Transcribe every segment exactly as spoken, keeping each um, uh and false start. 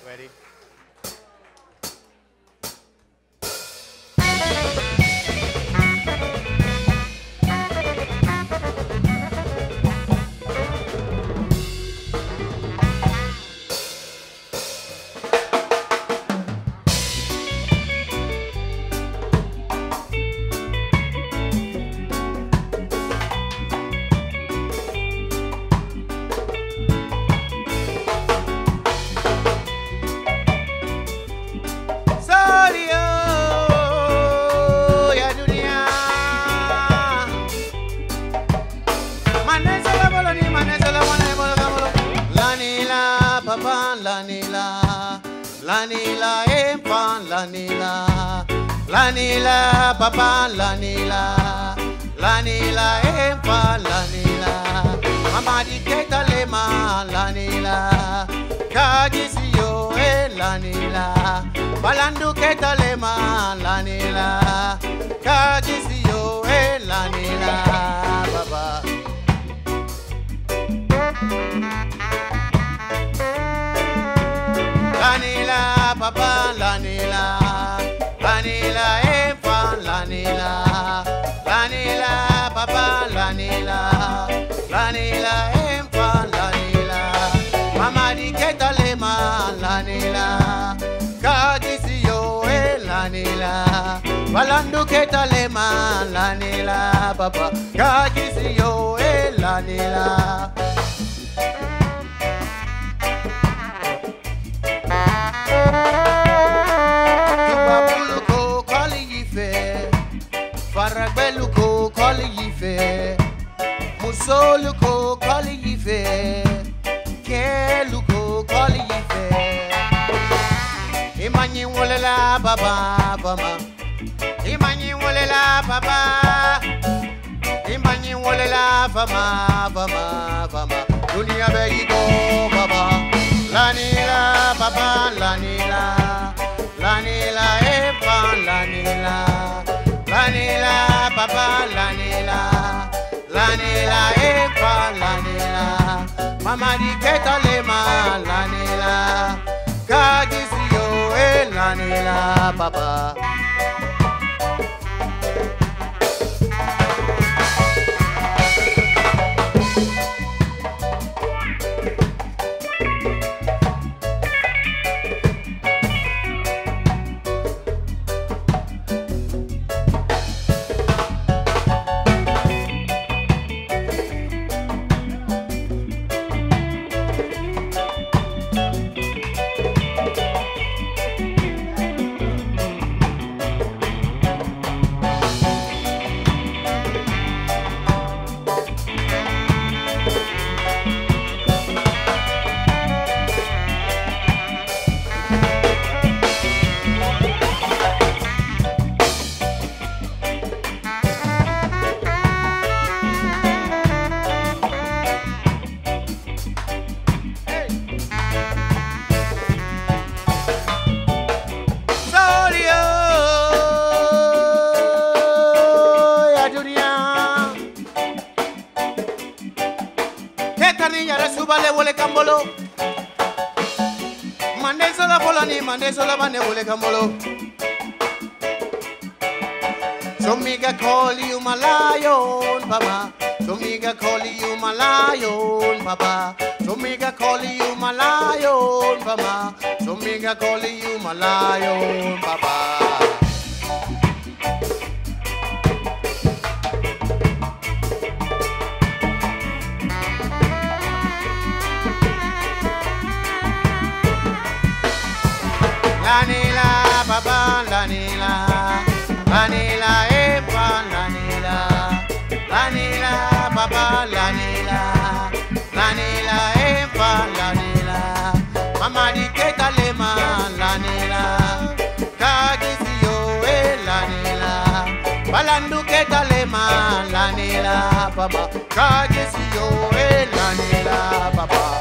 Ready? Lanila, empan, lanila, lanila, papa, lanila, lanila, empan, lanila, mama di keta lema, lanila, kagisiyo, e lanila, balandu keta lema, lanila, kagisiyo, e lanila, baba. Lanila, papa, lanila, lanila, empan, lanila, lanila, papa, lanila, lanila, empan, lanila, mama di keta lema, lanila, kagisiyo, e lanila, balandu keta lema, lanila, papa, kagisiyo, e lanila. Tubabuluko koli yife, Faragbeluko koli yife, Musoluko koli yife, Keluko koli yife. Imanyi wolela baba bama, Imanyi wolela baba, Imanyi wolela bama bama bama. Dunia begigo baba. Lanila, papa, lanila, lanila, empan, lanila, lanila, papa, lanila, lanila, empan, lanila, mama di keta lema, lanila, kagisiyo, e lanila, papa. Subale wole kambolo mande sola polani mande sola bane wole kambolo. Somiga call you my lion papa, Somiga call you my lion papa, Somiga call you my lion papa, Somiga call you my lion papa. Lanila, papa, lanila, lanila, empan, lanila, lanila, papa, lanila, lanila, empan, lanila, mama di keta lema, lanila, kagisiyo, e lanila, balandu keta lema, lanila, papa, kagisiyo, e lanila, papa.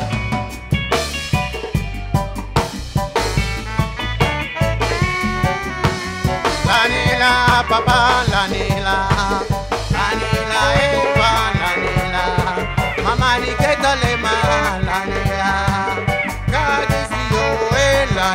Lanila, papa, lanila, lanila, epa, lanila, mama ni keta lema, lanila, kagisiyo, e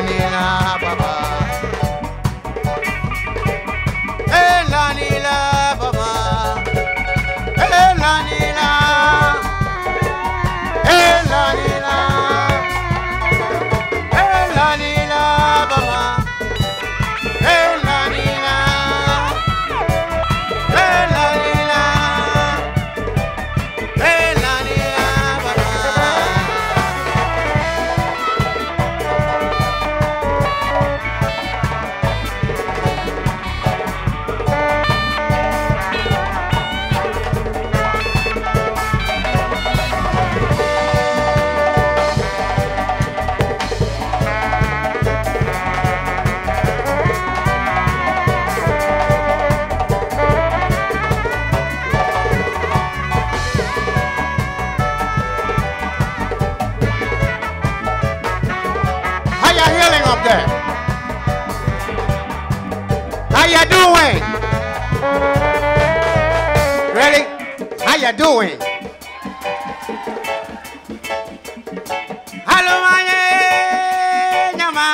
up there? How you doing? Ready? How you doing? Hello, my nyama.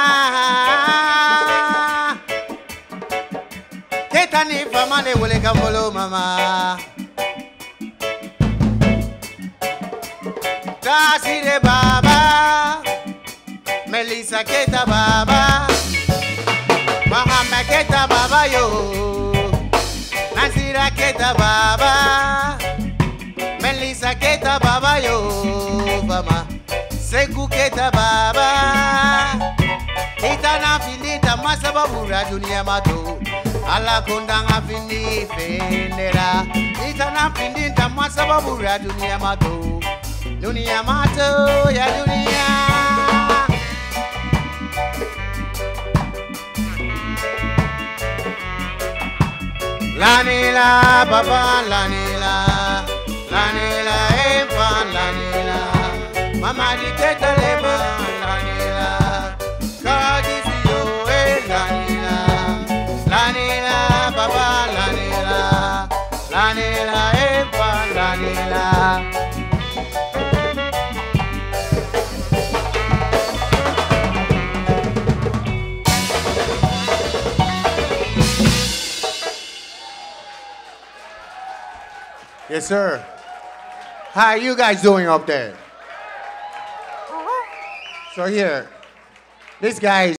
Ketani famane wole kambolo mama. Tasire baba. Melissa keta baba. Mahama keta baba yo. Nasira keta baba. Melissa keta baba yo. Mama. Seku keta baba. Itana finita masababura dunia mato. Ala kondanga fini fenera. Itana finita masababura dunia mato. Dunia mato ya dunia. Lanila baba lanila. Lanila epa lanila. Mama di keta lema lanila. Kadifio e lanila. Lanila baba lanila. Lanila epa lanila. Yes, sir. How are you guys doing up there? So here, this guy is